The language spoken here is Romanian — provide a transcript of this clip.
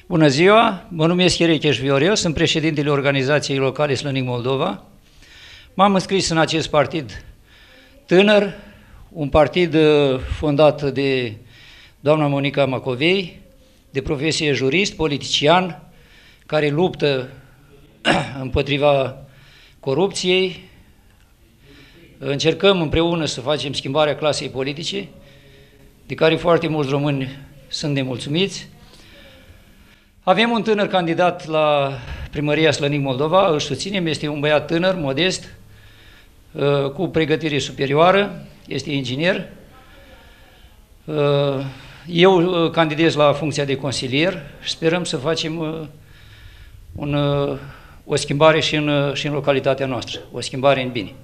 Bună ziua, mă numesc Cherecheș Viorel, sunt președintele organizației locale Slănic Moldova. M-am înscris în acest partid tânăr, un partid fondat de doamna Monica Macovei, de profesie jurist, politician, care luptă împotriva corupției. Încercăm împreună să facem schimbarea clasei politice, de care foarte mulți români sunt nemulțumiți. Avem un tânăr candidat la primăria Slănic Moldova, îl susținem, este un băiat tânăr, modest, cu pregătire superioară, este inginer. Eu candidez la funcția de consilier și sperăm să facem o schimbare și în localitatea noastră, o schimbare în bine.